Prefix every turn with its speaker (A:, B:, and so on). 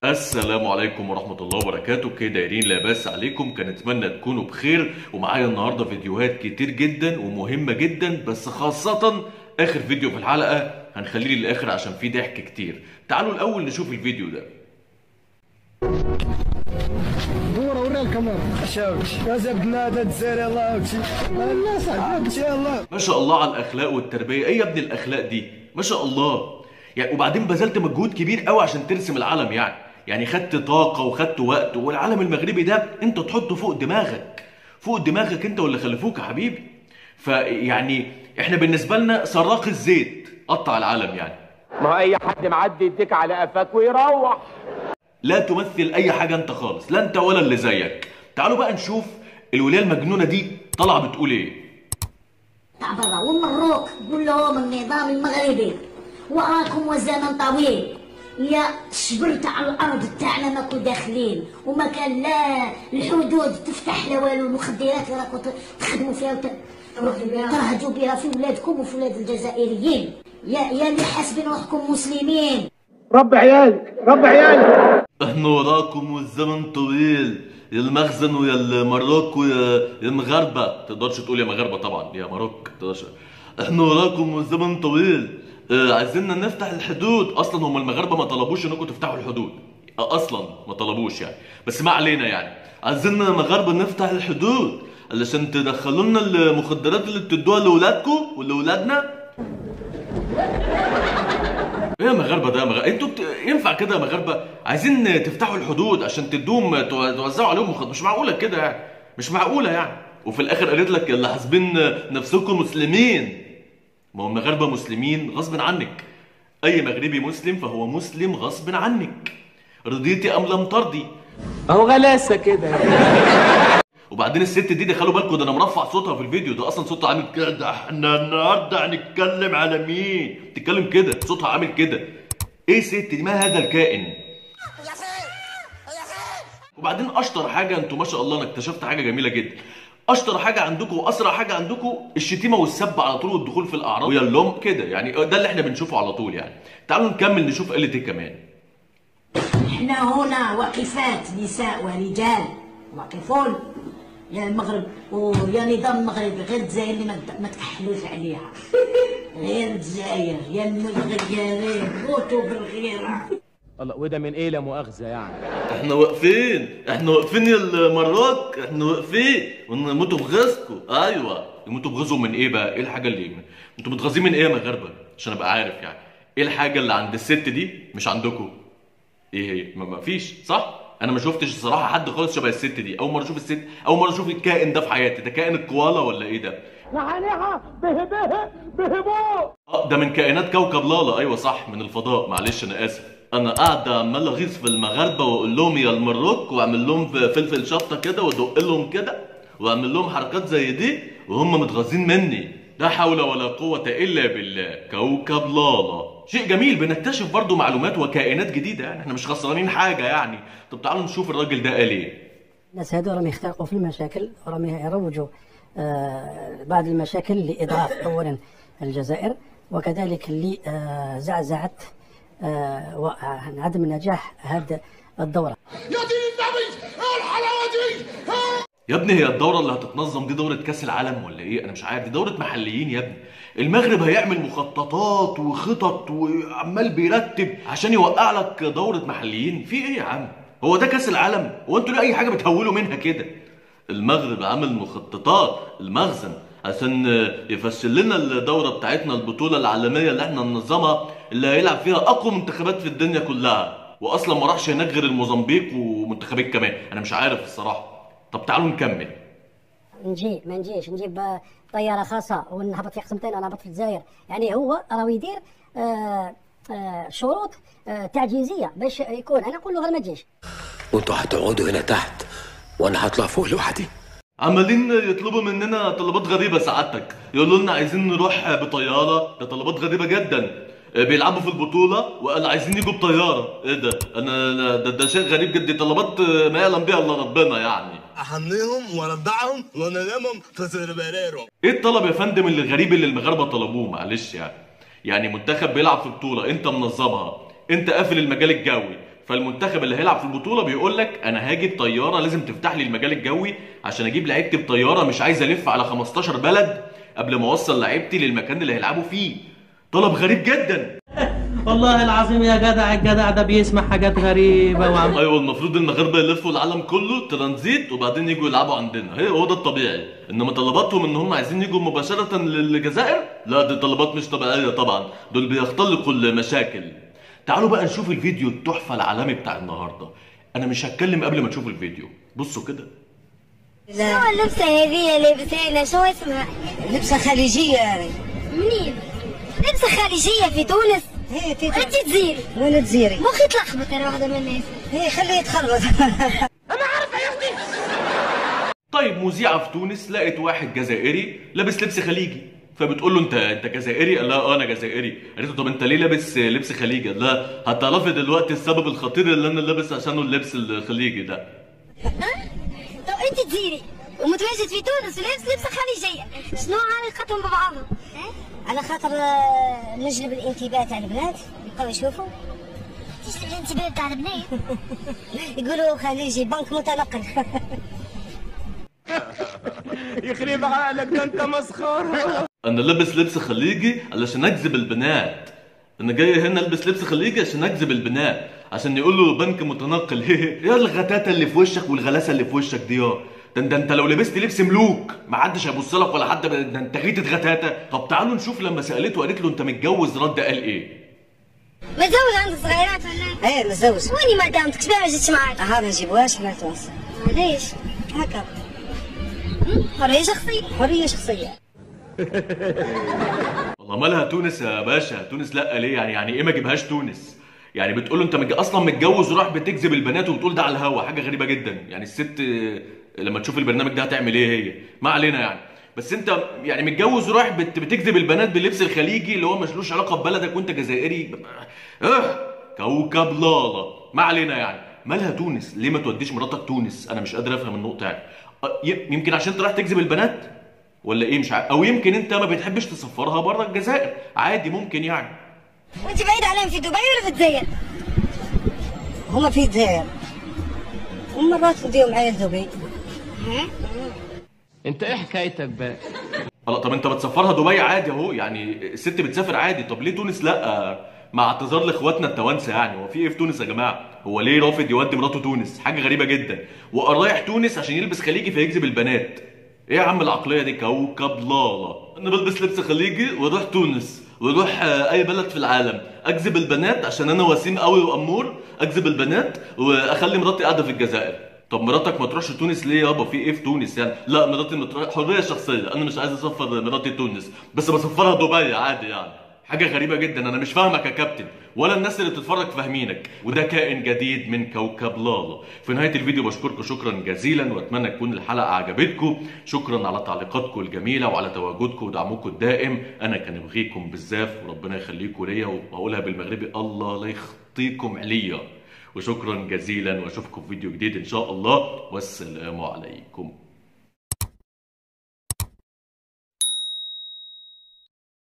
A: السلام عليكم ورحمة الله وبركاته. كده دايرين لا باس عليكم، كان اتمنى تكونوا بخير. ومعايا النهارده فيديوهات كتير جدا ومهمة جدا، بس خاصة آخر فيديو في الحلقة هنخليه للآخر عشان فيه ضحك كتير. تعالوا الأول نشوف الفيديو ده.
B: دور ورا الكاميرا شاوش يا زبدنا هذا الجزائري الله وشي الناس عندك ان شاء الله.
A: ما شاء الله على الأخلاق والتربية. إيه يا ابني الأخلاق دي؟ ما شاء الله. يعني وبعدين بذلت مجهود كبير قوي عشان ترسم العلم، يعني خدت طاقة وخدت وقت، والعلم المغربي ده انت تحطه فوق دماغك، فوق دماغك انت واللي خلفوك يا حبيبي. فيعني احنا بالنسبة لنا سراق الزيت قطع العلم يعني.
C: ما اي حد معدي يديك على قفاك ويروح.
A: لا تمثل اي حاجة انت خالص، لا انت ولا اللي زيك. تعالوا بقى نشوف الولاية المجنونة دي طالعة بتقول ايه.
D: تاع برا والمروك قول لهم النظام المغربي وراكم وزمن طويل. يا شبرت على الارض تاعنا ماكو داخلين، وما كان لا الحدود تفتح لا والو. المخدرات اللي راكم تخدموا فيها ترهجوا بها في ولادكم وفي ولاد الجزائريين. يا اللي حاسبين روحكم مسلمين.
C: رب عيالك رب عيالك.
A: احنا وراكم والزمن طويل، يا المخزن ويا المروك ويا المغاربه. تقدرش تقول يا مغاربه طبعا، يا مروك تقدرش. احنا وراكم والزمن طويل. عايزيننا نفتح الحدود. اصلا هم المغاربه ما طلبوش انكم تفتحوا الحدود، اصلا ما طلبوش يعني، بس ما علينا يعني. عايزيننا مغاربه نفتح الحدود علشان تدخلوا لنا المخدرات اللي بتدوها لاولادكم ولاولادنا. ايه يا مغاربه ده انتوا ينفع كده يا مغاربه؟ عايزين تفتحوا الحدود عشان تدوهم توزعوا عليهم مش معقوله كده يعني، مش معقوله يعني. وفي الاخر قالت لك اللي حاسبين نفسكم مسلمين. ما هو المغاربه مسلمين غصب عنك. اي مغربي مسلم فهو مسلم غصب عنك، رضيتي ام لم ترضي.
C: اهو غلاسه كده.
A: وبعدين الست دي خلوا بالكم، ده انا مرفع صوتها في الفيديو ده، اصلا صوتها عامل كده. احنا النهارده هنتكلم على مين؟ بتتكلم كده، صوتها عامل كده. ايه ست دي؟ ما هذا الكائن؟ وبعدين اشطر حاجه، انتوا ما شاء الله انا اكتشفت حاجه جميله جدا. اشطر حاجه عندكم واسرع حاجه عندكم الشتيمه والسب على طول والدخول في الاعراض ويا اللوم كده، يعني ده اللي احنا بنشوفه على طول يعني. تعالوا نكمل نشوف قالت ايه كمان.
D: احنا هنا واقفات نساء ورجال واقفون يا المغرب ويا نظام المغرب، غير الجزائر اللي ما تكحلوش عليها. غير الجزائر يا الغيارين موتوا بالغيره.
C: الله، وده من ايه لا مؤاخذه يعني؟
A: احنا واقفين يا المراك، احنا واقفين ونموتوا بغيظكم. ايوه يموتوا بغيظهم من ايه بقى؟ ايه الحاجه اللي انتوا متغاظين من ايه يا مغاربه؟ عشان ابقى عارف يعني ايه الحاجه اللي عند الست دي مش عندكم؟ ايه هي؟ ما فيش صح؟ انا ما شفتش الصراحه حد خالص شبه الست دي. اول مره اشوف الست، اول مره اشوف الكائن ده في حياتي. ده كائن الكوالا ولا ايه ده؟
C: نحنيها بهبوط.
A: ده من كائنات كوكب لالا. ايوه صح، من الفضاء. معلش انا اسف. انا قاعد عمال اغيظ في المغاربه واقول لهم يا المروك، واعمل لهم فلفل شطه كده وادق لهم كده واعمل لهم حركات زي دي وهم متغاظين مني. لا حول ولا قوه الا بالله. كوكب لالا شيء جميل، بنكتشف برضو معلومات وكائنات جديده يعني، احنا مش خسرانين حاجه يعني. طب تعالوا نشوف الراجل ده قال ايه.
E: الناس هذول راهم يخترقوا في المشاكل، راهم يروجوا بعض المشاكل لإضعاف أولا الجزائر، وكذلك لزعزعة وعدم نجاح هذه الدورة.
B: يا دين النبي الحلاوه دي.
A: يا ابني هي الدورة اللي هتتنظم دي دورة كأس العالم ولا ايه؟ انا مش عارف، دي دورة محليين يا ابني. المغرب هيعمل مخططات وخطط وعمال بيرتب عشان يوقع لك دورة محليين. في ايه يا عم؟ هو ده كأس العالم؟ هو انتوا ليه اي حاجة بتهولوا منها كده؟ المغرب عامل مخططات المخزن عشان يفشل لنا الدورة بتاعتنا، البطولة العالمية اللي احنا ننظمها، اللي هيلعب فيها اقوى منتخبات في الدنيا كلها. واصلا ما راحش هناك غير الموزمبيق ومنتخبات كمان. انا مش عارف الصراحة. طب تعالوا نكمل.
E: ما نجيش نجيب طيارة خاصة ونهبط في قسمتين ونهبط في الجزائر. يعني هو راه يدير شروط تعجيزية باش يكون. انا نقول له غير ما تجيش.
F: وانتوا هتقعدوا هنا تحت وانا هطلع فوق لوحدي.
A: عمالين يطلبوا مننا طلبات غريبة سعادتك، يقولوا لنا عايزين نروح بطيارة. ده طلبات غريبة جدا. بيلعبوا في البطولة وقال عايزين يجوا بطيارة. ايه ده؟ انا ده شيء غريب جدا. طلبات ما يعلم بها الا ربنا يعني.
B: احميهم وارضعهم وانامهم في سربريرهم.
A: ايه الطلب يا فندم اللي الغريب اللي المغاربة طلبوه؟ معلش يعني منتخب بيلعب في بطولة انت منظمها، انت قافل المجال الجوي، فالمنتخب اللي هيلعب في البطوله بيقول لك انا هاجي بطياره، لازم تفتح لي المجال الجوي عشان اجيب لعيبتي بطياره، مش عايز الف على 15 بلد قبل ما اوصل لعيبتي للمكان اللي هيلعبوا فيه. طلب غريب جدا.
G: والله العظيم يا جدع، الجدع ده بيسمع حاجات غريبه
A: ايوه المفروض المغاربه يلفوا العالم كله ترانزيت وبعدين يجوا يلعبوا عندنا، هو ده الطبيعي. انما طلباتهم ان هم عايزين يجوا مباشره للجزائر، لا دي طلبات مش طبيعيه طبعا، دول بيختلقوا المشاكل. تعالوا بقى نشوف الفيديو التحفه العالمي بتاع النهارده. انا مش هتكلم قبل ما تشوفوا الفيديو، بصوا كده.
H: شو اللبسة هذه لابسينها؟ شو اسمها؟
E: لبسه خليجيه.
H: منين؟ لبسة خارجية في تونس؟
E: هي في
H: انت تزيري؟
E: وانا تزيري.
H: مخي تلخبط انا واحدة من الناس.
E: هي خليه يتخربط.
A: طيب مذيعه في تونس لقت واحد جزائري لابس لبس خليجي، فبتقول له انت جزائري؟ قال لها انا جزائري. قالت له طب انت ليه لابس لبس خليجي؟ قال لها هتعرفي دلوقتي السبب الخطير اللي انا لابس عشانه اللبس الخليجي ده.
H: طب انت تزيري ومتواجد في تونس ولابس لبسة خليجية، شنو علاقتهم ببعضهم؟
E: على خاطر نجلب الانتباه تاع البنات يبقاو يشوفوا.
H: تجلب الانتباه تاع البنات؟
E: يقولوا خليجي بنك متنقل.
C: يخرب عقلك ده انت مسخره.
A: انا لابس لبس خليجي علشان اجذب البنات، انا جاي هنا البس لبس خليجي عشان اجذب البنات، عشان يقولوا بنك متنقل. يا الغتاتة اللي في وشك والغلاسه اللي في وشك دي، ده انت لو لبست لبس ملوك ما حدش هيبص لك ولا حد، ده انت غيتة غتاتة. طب تعالوا نشوف لما سالته وقالت له انت متجوز رد قال ايه.
H: متزوج عندك صغيرات ولا ايه؟
E: ايه متزوج.
H: ويني ما دامتك شباب ما جيتش معاك؟
E: ها ما نجيبوهاش من تونس.
H: ليش؟
E: هكا
H: حرية شخصية.
E: حريه شخصيه.
A: والله مالها تونس يا باشا؟ تونس لا ليه يعني ايه ما جيبهاش تونس؟ يعني بتقول له انت اصلا متجوز وراح بتجذب البنات وبتقول ده على الهوا، حاجه غريبه جدا. يعني الست لما تشوف البرنامج ده هتعمل ايه هي؟ ما علينا يعني. بس انت يعني متجوز ورايح بتجذب البنات باللبس الخليجي اللي هو ملوش علاقه ببلدك وانت جزائري. كوكب لالا. ما علينا يعني. مالها تونس؟ ليه ما توديش مراتك تونس؟ انا مش قادر افهم النقطه يعني. يمكن عشان انت رايح تجذب البنات ولا ايه مش عارف، او يمكن انت ما بتحبش تسفرها بره الجزائر، عادي ممكن يعني.
H: وانت بعيد عليهم في دبي ولا في الجزائر؟
E: هما في الجزائر ومرات وديهم معايا لدبي.
G: انت ايه حكايتك بقى؟
A: لا طب انت بتسفرها دبي عادي اهو، يعني الست بتسافر عادي، طب ليه تونس لا؟ مع اعتذار لاخواتنا التوانسه يعني، هو في ايه في تونس يا جماعه؟ هو ليه رافض يودي مراته تونس؟ حاجه غريبه جدا، ورايح تونس عشان يلبس خليجي فيجذب البنات. ايه يا عم العقليه دي؟ كوكب لالا. انا بلبس لبس خليجي واروح تونس واروح اي بلد في العالم اجذب البنات عشان انا وسيم قوي وامور، اجذب البنات واخلي مراتي قاعده في الجزائر. طب مراتك ما تروحش تونس ليه يابا؟ في ايه في تونس يعني؟ لا مراتي حريه شخصيه، انا مش عايز اسفر مراتي تونس بس بسفرها دبي عادي يعني. حاجه غريبه جدا، انا مش فاهمك يا كابتن ولا الناس اللي بتتفرج فاهمينك، وده كائن جديد من كوكب لالا. في نهايه الفيديو بشكركم شكرا جزيلا واتمنى تكون الحلقه عجبتكم. شكرا على تعليقاتكم الجميله وعلى تواجدكم ودعمكم الدائم، انا كان بغيكم بزاف وربنا يخليكم ليا، وبقولها بالمغربي الله لا يخطيكم عليا. وشكرا جزيلا واشوفكم في فيديو جديد ان شاء الله، والسلام عليكم.